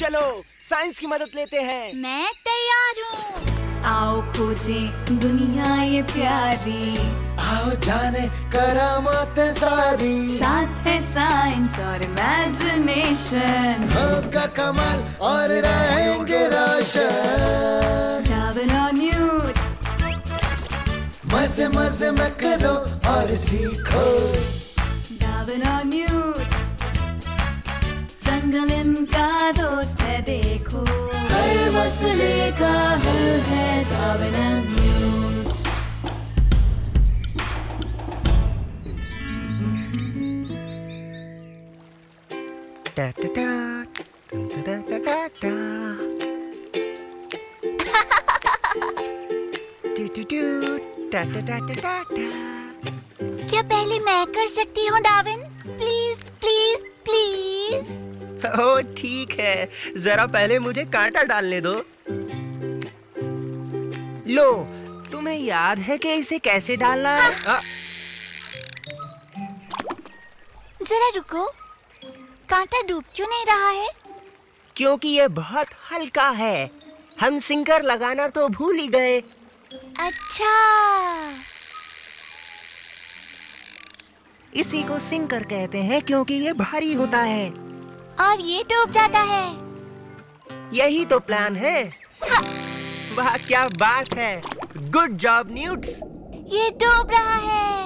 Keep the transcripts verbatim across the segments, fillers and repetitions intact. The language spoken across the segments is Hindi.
चलो साइंस की मदद लेते हैं। मैं तैयार हूँ। आओ खोजें दुनिया ये प्यारी, आओ जाने करामात सारी। साथ है साइंस और इमेजिनेशन, होगा कमाल और रहेंगे रोशन। डार्विन और न्यूट्स, मजे मजे में करो और सीखो। डार्विन और न्यूट्स, जंगल इनका दोस्त है देखो। हर मसले का हल है डार्विन एंड न्यूट्स। टा टा टा टा टा टा टा टू टू टू टा टा टा टा टा टा। क्या पहले मैं कर सकती हूँ डार्विन? Please please please. ओ ठीक है, जरा पहले मुझे कांटा डालने दो। लो, तुम्हें याद है कि इसे कैसे डालना है? हाँ। जरा रुको, कांटा डूब क्यों नहीं रहा है? क्योंकि ये बहुत हल्का है। हम सिंकर लगाना तो भूल ही गए। अच्छा, इसी को सिंकर कहते हैं क्योंकि ये भारी होता है और ये डूब जाता है। यही तो प्लान है। हाँ। वाह क्या बात है, गुड जॉब न्यूट्स। ये डूब रहा है।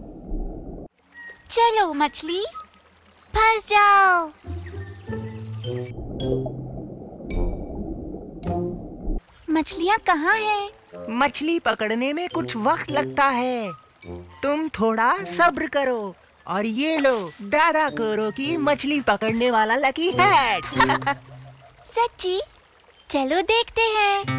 चलो मछली, फंस जाओ। मछलियाँ कहाँ हैं? मछली पकड़ने में कुछ वक्त लगता है। तुम थोड़ा सब्र करो और ये लो दादा कोरो की मछली पकड़ने वाला लकी हैट। सच्ची? चलो देखते हैं।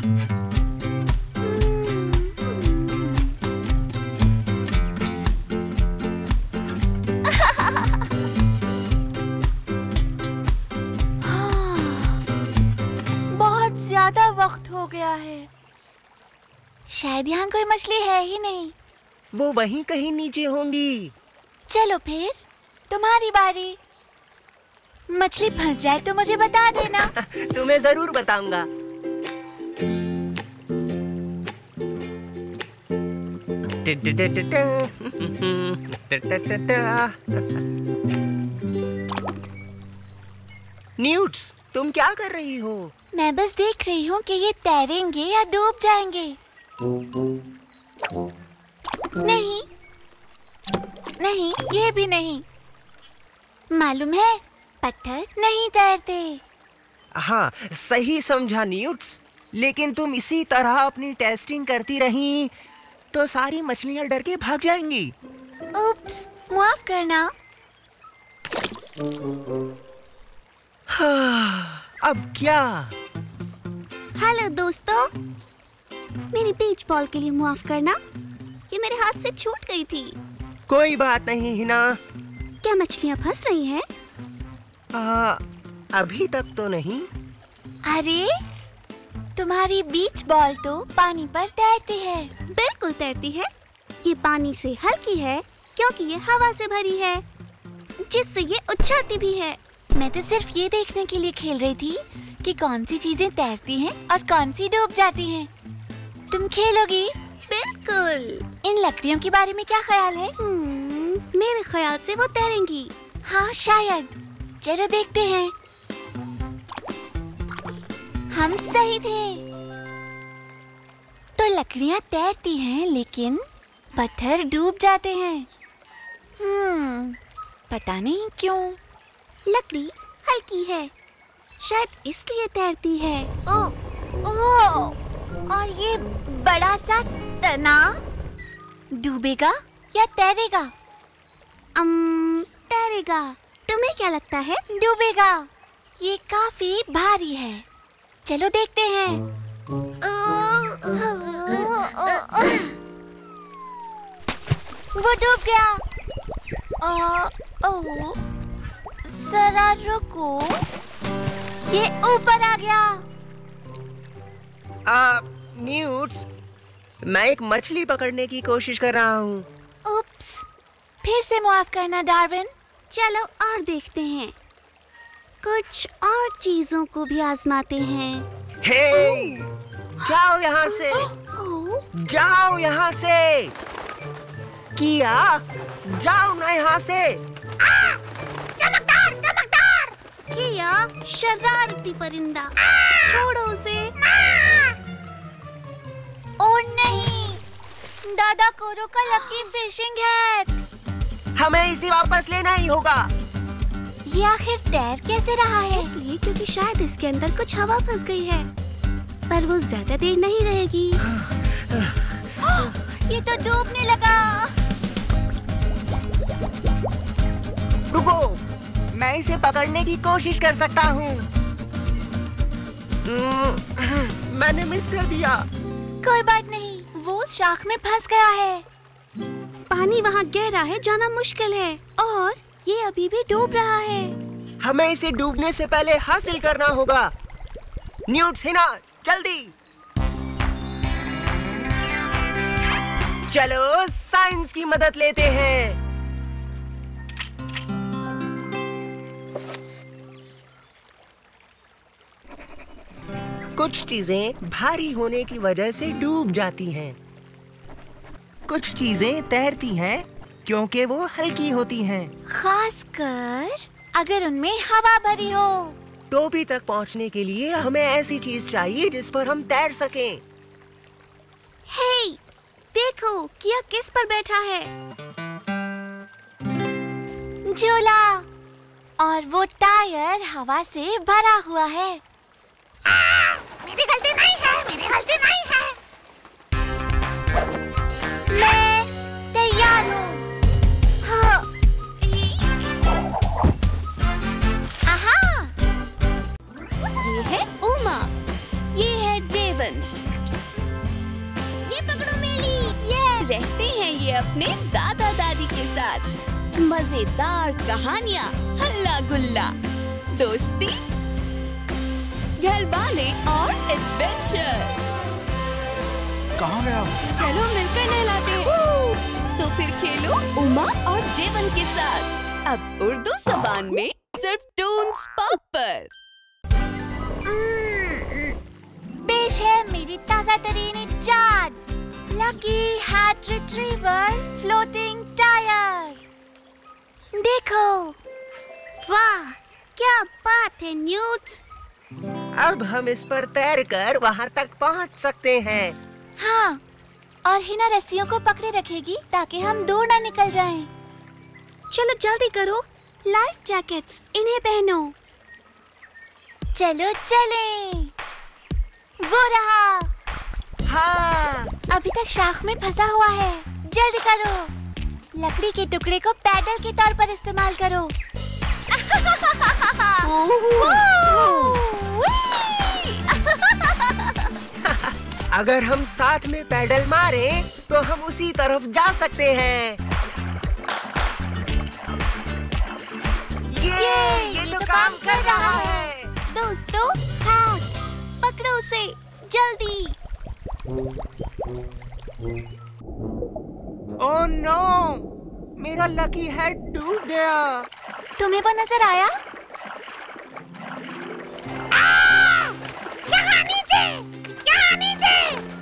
बहुत ज्यादा वक्त हो गया है। शायद यहाँ कोई मछली है ही नहीं। वो वहीं कहीं नीचे होंगी। चलो फिर तुम्हारी बारी। मछली फंस जाए तो मुझे बता देना। तुम्हें जरूर बताऊंगा। न्यूट्स, तुम क्या कर रही हो? मैं बस देख रही हूँ कि ये तैरेंगे या डूब जाएंगे। नहीं, नहीं, ये भी नहीं। मालूम है, पत्थर नहीं तैरते। हाँ, सही समझा न्यूट्स। लेकिन तुम इसी तरह अपनी टेस्टिंग करती रही तो सारी मछलियाँ डर के भाग जाएंगी। उप्स, माफ करना। हाँ, अब क्या? हेलो दोस्तों, मेरी बीच बॉल के लिए माफ करना, ये मेरे हाथ से छूट गई थी। कोई बात नहीं हिना। क्या मछलियाँ फंस रही हैं? आ, अभी तक तो नहीं। अरे, तुम्हारी बीच बॉल तो पानी पर तैरती है। बिल्कुल तैरती है। ये पानी से हल्की है क्योंकि ये हवा से भरी है, जिससे ये उछलती भी है। मैं तो सिर्फ ये देखने के लिए खेल रही थी कि कौन सी चीजें तैरती हैं और कौन सी डूब जाती हैं। तुम खेलोगी? बिल्कुल। इन लकड़ियों के बारे में क्या ख्याल है? मेरे ख्याल से वो तैरेंगी। हाँ शायद। चलो देखते हैं। हम सही थे। तो लकड़ियाँ तैरती हैं लेकिन पत्थर डूब जाते हैं। हम्म, पता नहीं क्यों। लकड़ी हल्की है, शायद इसलिए तैरती है। ओ, ओ, और ये बड़ा सा तना डूबेगा या तैरेगा? अम, तैरेगा। तुम्हें क्या लगता है? डूबेगा। ये काफी भारी है। चलो देखते हैं। वो डूब गया। ओ, ओ, जरा रुको, ये ऊपर आ गया। आ, न्यूट्स, मैं एक मछली पकड़ने की कोशिश कर रहा हूँ। उप्स, फिर से माफ करना डार्विन। चलो और देखते हैं। कुछ और चीजों को भी आजमाते हैं। हे, जाओ यहाँ से, ओह, जाओ यहाँ से। किया, जाओ ना यहाँ से। चमकदार, चमकदार। किया, शरारती परिंदा, छोड़ो उसे। ओ नहीं, दादा कोरो का लकी फिशिंग हैट। हमें इसे वापस लेना ही होगा। ये आखिर तैर कैसे रहा है? इसलिए क्योंकि शायद इसके अंदर कुछ हवा फंस गई है, पर वो ज्यादा देर नहीं रहेगी। ये तो डूबने लगा। रुको, मैं इसे पकड़ने की कोशिश कर सकता हूँ। मैंने मिस कर दिया। कोई बात नहीं, वो शाख में फंस गया है। पानी वहाँ गहरा है, जाना मुश्किल है, और ये अभी भी डूब रहा है। हमें इसे डूबने से पहले हासिल करना होगा। न्यूट्स, हिना, जल्दी चलो साइंस की मदद लेते हैं। कुछ चीजें भारी होने की वजह से डूब जाती हैं। कुछ चीजें तैरती हैं क्योंकि वो हल्की होती हैं। खासकर अगर उनमें हवा भरी हो। टोपी तक पहुंचने के लिए हमें ऐसी चीज चाहिए जिस पर हम तैर सकें। हे, देखो किया किस पर बैठा है। झूला, और वो टायर हवा से भरा हुआ है। आ, मेरी गलती नहीं है, मेरी गलती नहीं है। मैं तैयार हूँ। हाँ। आहा, ये है उमा, ये है डेवन। ये पकड़ो मेली। ये रहते हैं ये अपने दादा दादी के साथ। मजेदार कहानियाँ, हल्ला गुल्ला, दोस्ती, घर वाले और एडवेंचर। कहाँ गया? चलो मिलकर नहलाते हैं। तो फिर खेलो उमा और डेवन के साथ। अब उर्दू ज़बान में सिर्फ टून्स पॉप पर। पेश है मेरी ताजा तरीन इजाद, lucky hat retriever floating tyre. देखो, वाह क्या बात है न्यूट्स। अब हम इस पर तैरकर वहां तक पहुंच सकते हैं। हाँ, और हिना रस्सियों को पकड़े रखेगी ताकि हम दूर ना निकल जाएं। चलो जल्दी करो, लाइफ जैकेट्स इन्हें पहनो। चलो चलें। वो रहा। हाँ, अभी तक शाख में फंसा हुआ है। जल्दी करो, लकड़ी के टुकड़े को पैडल के तौर पर इस्तेमाल करो। अगर हम साथ में पैडल मारें तो हम उसी तरफ जा सकते हैं। ये ये, ये तो, तो काम कर रहा है। दोस्तों, हाँ, पकड़ो उसे जल्दी। ओह नो, मेरा लकी हैट डूब गया। तुम्हें वो नजर आया? यहाँ नीचे, यहाँ नीचे।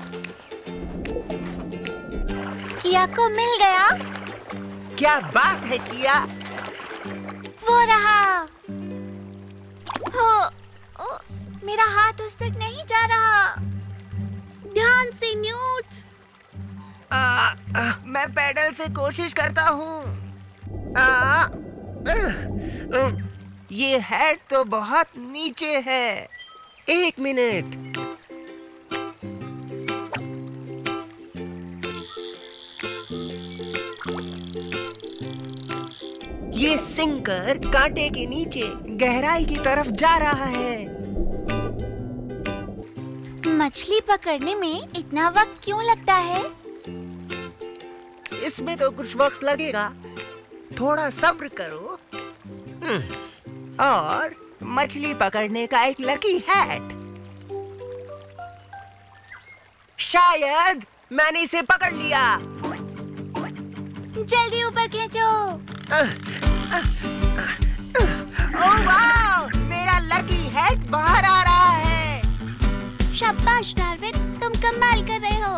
किया को मिल गया। क्या बात है किया। वो रहा। हो, ओ, मेरा हाथ उस तक नहीं जा रहा। ध्यान से न्यूट्स। आ, आ, मैं पैडल से कोशिश करता हूँ। आ, ये हैट तो बहुत नीचे है। एक मिनट। ये सिंकर कांटे के नीचे गहराई की तरफ जा रहा है। मछली पकड़ने में इतना वक्त क्यों लगता है? इसमें तो कुछ वक्त लगेगा, थोड़ा सब्र करो। और मछली पकड़ने का एक लकी हैट। शायद मैंने इसे पकड़ लिया। जल्दी ऊपर खींचो। ओह वाह, लकी हैट बाहर आ रहा है। शाबाश डार्विन, तुम कमाल कर रहे हो।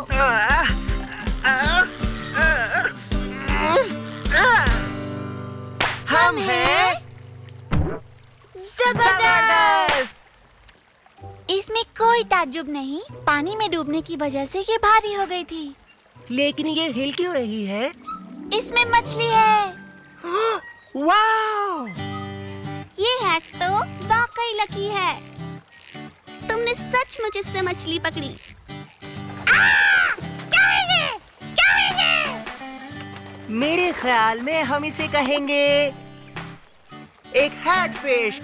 हम हैं जबरदस्त। इसमें कोई ताज्जुब नहीं, पानी में डूबने की वजह से ये भारी हो गई थी। लेकिन ये हिल क्यों रही है? इसमें मछली है। वाव! ये हैक तो वाकई लकी है। तुमने सचमुच इससे मछली पकड़ी। आ! क्या है ये? क्या है ये? मेरे ख्याल में हम इसे कहेंगे एक हैट फिश।